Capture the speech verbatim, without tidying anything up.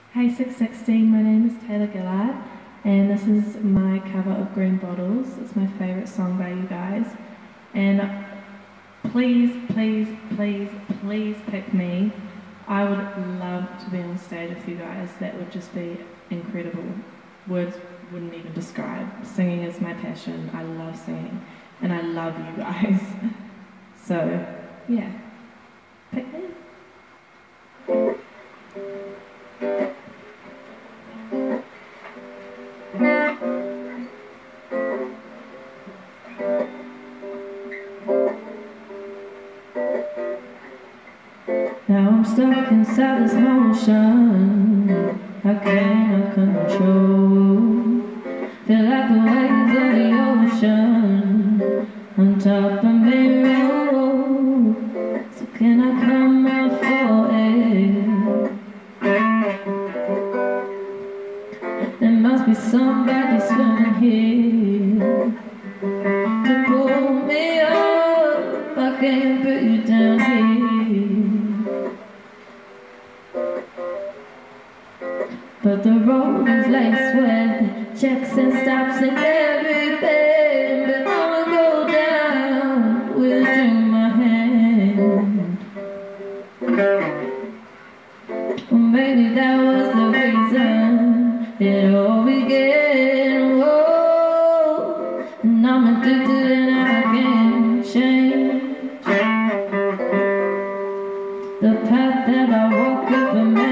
Hey six sixteen, my name is Taylor Gillard and this is my cover of Green Bottles. It's my favourite song by you guys, and please, please, please, please pick me. I would love to be on stage with you guys. That would just be incredible. Words wouldn't even describe. Singing is my passion. I love singing and I love you guys. So yeah, pick me. Now I'm stuck inside this motion I cannot control. Feel like the waves of the ocean on top of me roll. So can I come out for air? There must be somebody swimming here to pull me up. I can't put you down here. But the road is laced with checks and stops and everything. But I'ma go down with a drink in my hand. Well, maybe that was the reason it all began. Whoa, and I'm addicted and I can't change the path that I walk if a man